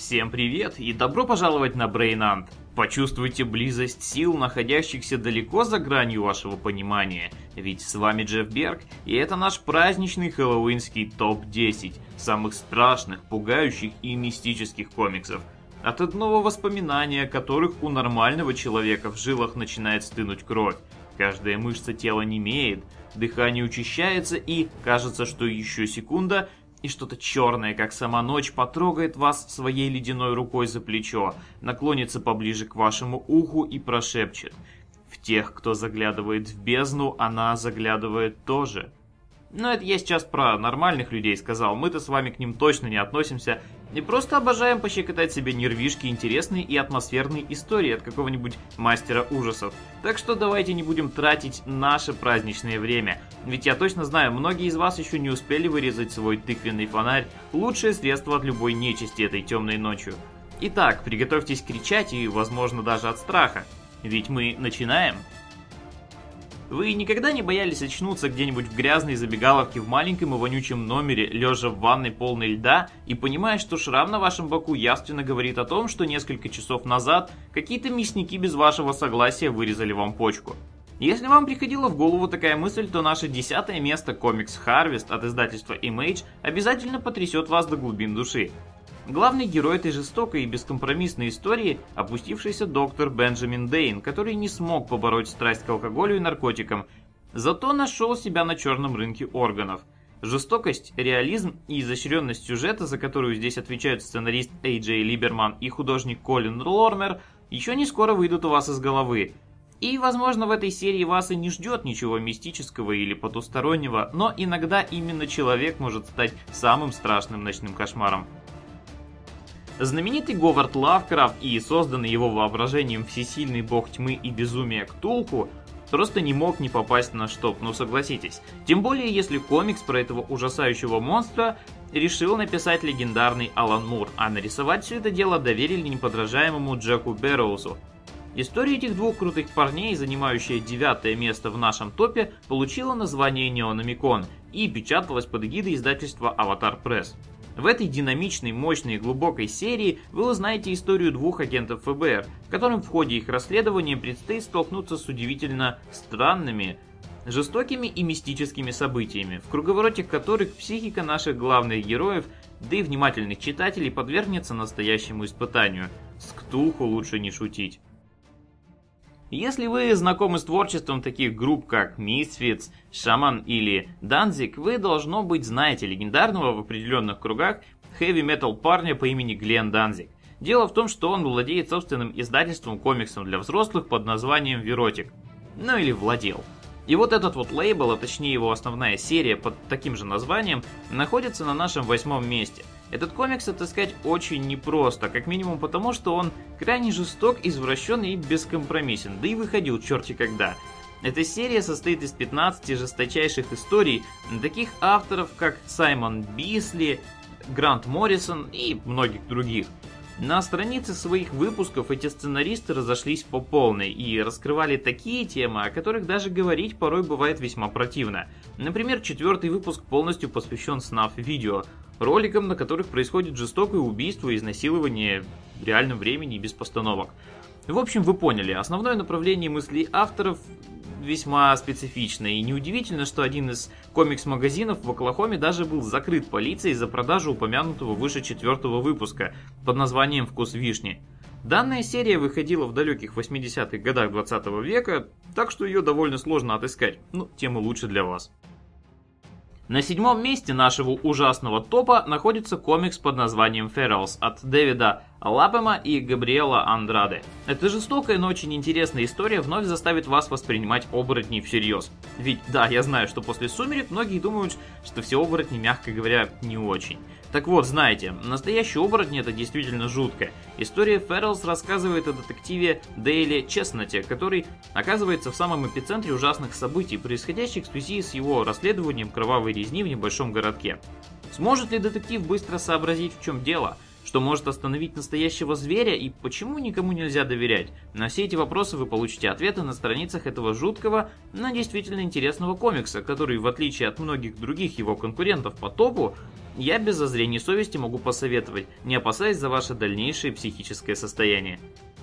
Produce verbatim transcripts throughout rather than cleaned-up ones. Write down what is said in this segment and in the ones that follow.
Всем привет и добро пожаловать на Брейнант. Почувствуйте близость сил, находящихся далеко за гранью вашего понимания. Ведь с вами Джефф Берг, и это наш праздничный хэллоуинский топ десять самых страшных, пугающих и мистических комиксов. От одного воспоминания, которых у нормального человека в жилах начинает стынуть кровь. Каждая мышца тела немеет, дыхание учащается и кажется, что еще секунда, и что-то черное, как сама ночь, потрогает вас своей ледяной рукой за плечо, наклонится поближе к вашему уху и прошепчет. В тех, кто заглядывает в бездну, она заглядывает тоже. Но это я сейчас про нормальных людей сказал, мы-то с вами к ним точно не относимся. И просто обожаем пощекотать себе нервишки интересные и атмосферные истории от какого-нибудь мастера ужасов. Так что давайте не будем тратить наше праздничное время. Ведь я точно знаю, многие из вас еще не успели вырезать свой тыквенный фонарь. Лучшее средство от любой нечисти этой темной ночью. Итак, приготовьтесь кричать и, возможно, даже от страха. Ведь мы начинаем. Вы никогда не боялись очнуться где-нибудь в грязной забегаловке в маленьком и вонючем номере, лежа в ванной полной льда, и понимая, что шрам на вашем боку явственно говорит о том, что несколько часов назад какие-то мясники без вашего согласия вырезали вам почку? Если вам приходила в голову такая мысль, то наше десятое место комикс Harvest от издательства Image обязательно потрясет вас до глубин души. Главный герой этой жестокой и бескомпромиссной истории – опустившийся доктор Бенджамин Дэйн, который не смог побороть страсть к алкоголю и наркотикам, зато нашел себя на черном рынке органов. Жестокость, реализм и изощренность сюжета, за которую здесь отвечают сценарист Эй Джей Либерман и художник Колин Лормер, еще не скоро выйдут у вас из головы. И, возможно, в этой серии вас и не ждет ничего мистического или потустороннего, но иногда именно человек может стать самым страшным ночным кошмаром. Знаменитый Говард Лавкрафт и созданный его воображением всесильный бог тьмы и безумия Ктулху просто не мог не попасть на штоп, ну согласитесь. Тем более, если комикс про этого ужасающего монстра решил написать легендарный Алан Мур, а нарисовать все это дело доверили неподражаемому Джеку Бэрроузу. История этих двух крутых парней, занимающая девятое место в нашем топе, получила название Неономикон и печаталась под эгидой издательства Аватар Пресс. В этой динамичной, мощной и глубокой серии вы узнаете историю двух агентов эф бэ эр, которым в ходе их расследования предстоит столкнуться с удивительно странными, жестокими и мистическими событиями, в круговороте которых психика наших главных героев, да и внимательных читателей подвергнется настоящему испытанию. С Ктулху лучше не шутить. Если вы знакомы с творчеством таких групп, как Misfits, Shaman или Danzig, вы, должно быть, знаете легендарного в определенных кругах хэви-метал парня по имени Глен Данзиг. Дело в том, что он владеет собственным издательством комиксов для взрослых под названием Виротик. Ну или владел. И вот этот вот лейбл, а точнее его основная серия под таким же названием, находится на нашем восьмом месте. Этот комикс отыскать очень непросто, как минимум потому, что он крайне жесток, извращен и бескомпромиссен, да и выходил черти когда. Эта серия состоит из пятнадцати жесточайших историй таких авторов, как Саймон Бисли, Грант Моррисон и многих других. На странице своих выпусков эти сценаристы разошлись по полной и раскрывали такие темы, о которых даже говорить порой бывает весьма противно. Например, четвертый выпуск полностью посвящен снаф-видео, роликам, на которых происходит жестокое убийство и изнасилование в реальном времени и без постановок. В общем, вы поняли, основное направление мыслей авторов весьма специфично, и неудивительно, что один из комикс-магазинов в Оклахоме даже был закрыт полицией за продажу упомянутого выше четвертого выпуска под названием «Вкус вишни». Данная серия выходила в далеких восьмидесятых годах двадцатого века, так что ее довольно сложно отыскать, ну, тем и лучше для вас. На седьмом месте нашего ужасного топа находится комикс под названием Ferals от Дэвида Лапема и Габриэла Андраде. Эта жестокая, но очень интересная история вновь заставит вас воспринимать оборотней всерьез. Ведь да, я знаю, что после «Сумерек» многие думают, что все оборотни, мягко говоря, не очень. Так вот, знаете, настоящие оборотни — это действительно жутко. История Ferals рассказывает о детективе Дейле Честноте, который оказывается в самом эпицентре ужасных событий, происходящих в связи с его расследованием кровавой резни в небольшом городке. Сможет ли детектив быстро сообразить, в чем дело? Что может остановить настоящего зверя и почему никому нельзя доверять? На все эти вопросы вы получите ответы на страницах этого жуткого, но действительно интересного комикса, который, в отличие от многих других его конкурентов по топу, я без зазрения совести могу посоветовать, не опасаясь за ваше дальнейшее психическое состояние.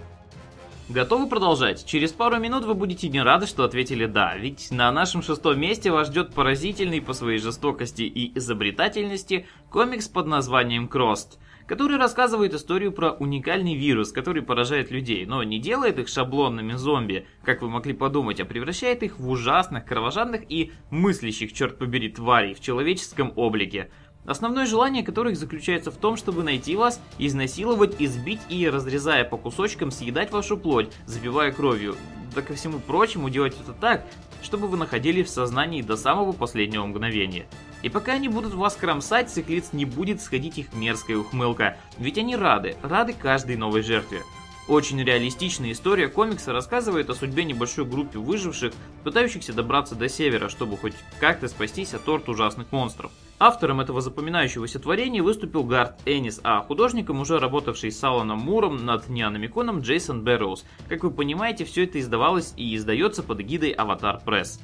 Готовы продолжать? Через пару минут вы будете не рады, что ответили «да», ведь на нашем шестом месте вас ждет поразительный по своей жестокости и изобретательности комикс под названием «Crossed», который рассказывает историю про уникальный вирус, который поражает людей, но не делает их шаблонными зомби, как вы могли подумать, а превращает их в ужасных, кровожадных и мыслящих, черт побери, тварей в человеческом облике. Основное желание которых заключается в том, чтобы найти вас, изнасиловать, избить и, разрезая по кусочкам, съедать вашу плоть, забивая кровью. Да ко всему прочему, делать это так, чтобы вы находились в сознании до самого последнего мгновения. И пока они будут вас кромсать, с их лиц не будет сходить их мерзкая ухмылка, ведь они рады, рады каждой новой жертве. Очень реалистичная история комикса рассказывает о судьбе небольшой группы выживших, пытающихся добраться до севера, чтобы хоть как-то спастись от орд ужасных монстров. Автором этого запоминающегося творения выступил Гарт Эннис, а художником, уже работавший с Аланом Муром над Неономиконом, Джейсон Бэрроуз. Как вы понимаете, все это издавалось и издается под эгидой Аватар Пресс.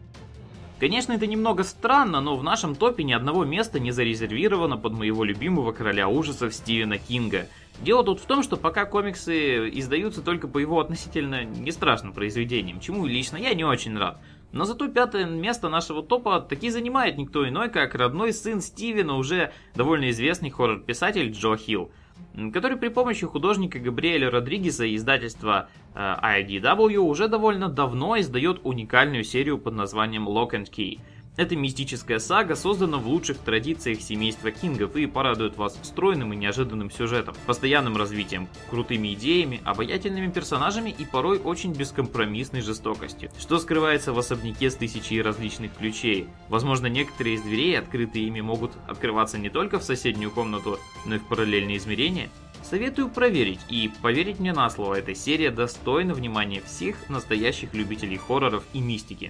Конечно, это немного странно, но в нашем топе ни одного места не зарезервировано под моего любимого короля ужасов Стивена Кинга. Дело тут в том, что пока комиксы издаются только по его относительно не страшным произведениям, чему лично я не очень рад. Но зато пятое место нашего топа таки занимает никто иной, как родной сын Стивена, уже довольно известный хоррор-писатель Джо Хилл, который при помощи художника Габриэля Родригеса и издательства э, ай ди дабл ю уже довольно давно издает уникальную серию под названием Lock and Key. Эта мистическая сага создана в лучших традициях семейства Кингов и порадует вас стройным и неожиданным сюжетом, постоянным развитием, крутыми идеями, обаятельными персонажами и порой очень бескомпромиссной жестокостью, что скрывается в особняке с тысячей различных ключей. Возможно, некоторые из дверей, открытые ими, могут открываться не только в соседнюю комнату, но и в параллельные измерения. Советую проверить и поверить мне на слово, эта серия достойна внимания всех настоящих любителей хорроров и мистики.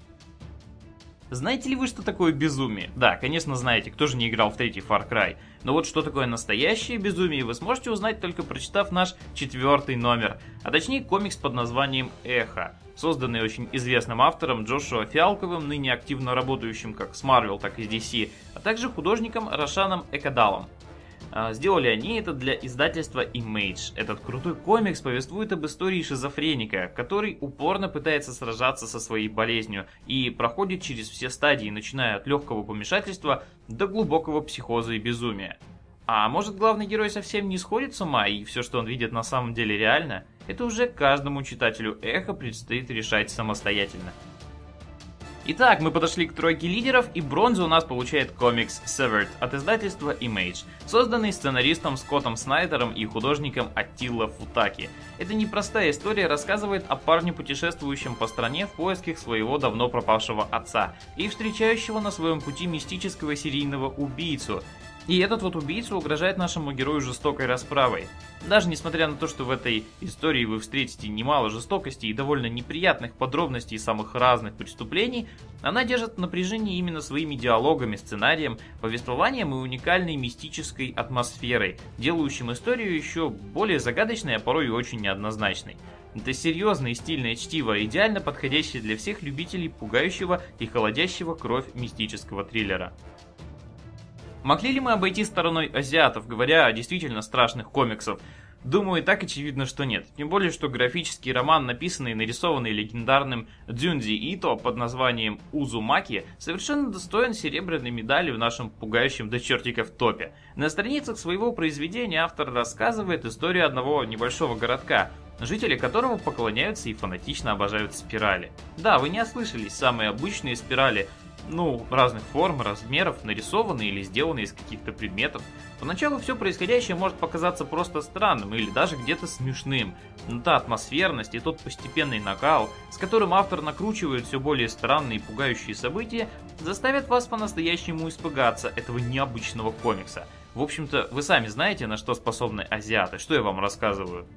Знаете ли вы, что такое безумие? Да, конечно знаете, кто же не играл в третий Far Cry. Но вот что такое настоящее безумие, вы сможете узнать, только прочитав наш четвертый номер. А точнее комикс под названием «Эхо», созданный очень известным автором Джошуа Фиалковым, ныне активно работающим как с Marvel, так и с ди си, а также художником Рошаном Экадалом. Сделали они это для издательства Image. Этот крутой комикс повествует об истории шизофреника, который упорно пытается сражаться со своей болезнью и проходит через все стадии, начиная от легкого помешательства до глубокого психоза и безумия. А может, главный герой совсем не сходит с ума, и все, что он видит, на самом деле реально? Это уже каждому читателю Эхо предстоит решать самостоятельно. Итак, мы подошли к тройке лидеров, и бронзу у нас получает комикс Severed от издательства Image, созданный сценаристом Скоттом Снайдером и художником Аттила Футаки. Эта непростая история рассказывает о парне, путешествующем по стране в поисках своего давно пропавшего отца и встречающего на своем пути мистического серийного убийцу. И этот вот убийца угрожает нашему герою жестокой расправой. Даже несмотря на то, что в этой истории вы встретите немало жестокости и довольно неприятных подробностей самых разных преступлений, она держит в напряжении именно своими диалогами, сценарием, повествованием и уникальной мистической атмосферой, делающим историю еще более загадочной, а порой и очень неоднозначной. Это серьезное и стильное чтиво, идеально подходящее для всех любителей пугающего и холодящего кровь мистического триллера. Могли ли мы обойти стороной азиатов, говоря о действительно страшных комиксах? Думаю, и так очевидно, что нет. Тем более, что графический роман, написанный и нарисованный легендарным Дзюнзи Ито под названием Узумаки, совершенно достоин серебряной медали в нашем пугающем до чертиков топе. На страницах своего произведения автор рассказывает историю одного небольшого городка, жители которого поклоняются и фанатично обожают спирали. Да, вы не ослышались, самые обычные спирали, ну, разных форм, размеров, нарисованные или сделанные из каких-то предметов. Поначалу все происходящее может показаться просто странным или даже где-то смешным, но та атмосферность и тот постепенный накал, с которым автор накручивает все более странные и пугающие события, заставят вас по-настоящему испугаться этого необычного комикса. В общем-то, вы сами знаете, на что способны азиаты, что я вам рассказываю.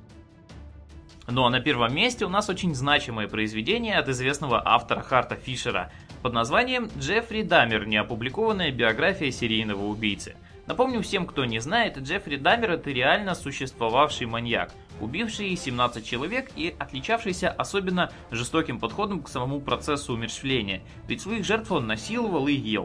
Ну а на первом месте у нас очень значимое произведение от известного автора Харта Фишера под названием «Джеффри Даммер. Неопубликованная биография серийного убийцы». Напомню всем, кто не знает, Джеффри Даммер — это реально существовавший маньяк, убивший семнадцать человек и отличавшийся особенно жестоким подходом к самому процессу умерщвления, ведь своих жертв он насиловал и ел.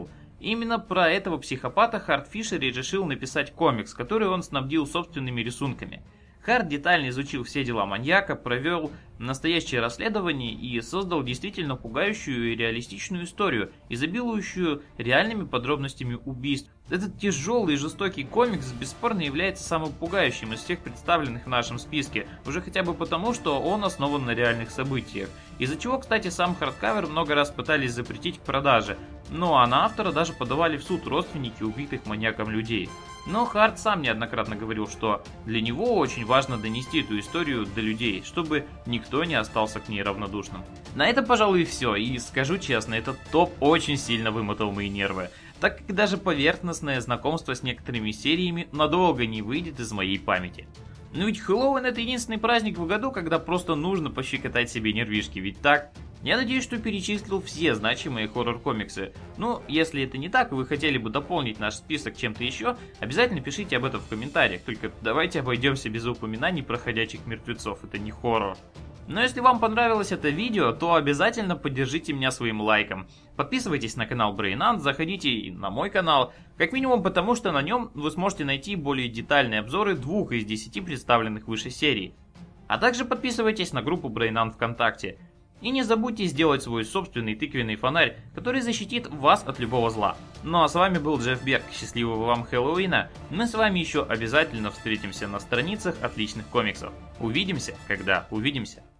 И именно про этого психопата Харт Фишер и решил написать комикс, который он снабдил собственными рисунками. Харт детально изучил все дела маньяка, провел настоящее расследование и создал действительно пугающую и реалистичную историю, изобилующую реальными подробностями убийств. Этот тяжелый и жестокий комикс бесспорно является самым пугающим из всех представленных в нашем списке, уже хотя бы потому, что он основан на реальных событиях. Из-за чего, кстати, сам хардкавер много раз пытались запретить к продаже, ну а на автора даже подавали в суд родственники убитых маньяком людей. Но Харт сам неоднократно говорил, что для него очень важно донести эту историю до людей, чтобы никто не остался к ней равнодушным. На этом, пожалуй, и все, и скажу честно, этот топ очень сильно вымотал мои нервы, так как даже поверхностное знакомство с некоторыми сериями надолго не выйдет из моей памяти. Ну ведь Хэллоуин — это единственный праздник в году, когда просто нужно пощекотать себе нервишки, ведь так? Я надеюсь, что перечислил все значимые хоррор-комиксы. Ну, если это не так, и вы хотели бы дополнить наш список чем-то еще, обязательно пишите об этом в комментариях, только давайте обойдемся без упоминаний про ходячих мертвецов, это не хоррор. Но если вам понравилось это видео, то обязательно поддержите меня своим лайком. Подписывайтесь на канал Брейнант, заходите и на мой канал, как минимум потому, что на нем вы сможете найти более детальные обзоры двух из десяти представленных выше серий. А также подписывайтесь на группу Брейнант ВКонтакте. И не забудьте сделать свой собственный тыквенный фонарь, который защитит вас от любого зла. Ну а с вами был Джефф Берг, счастливого вам Хэллоуина. Мы с вами еще обязательно встретимся на страницах отличных комиксов. Увидимся, когда увидимся.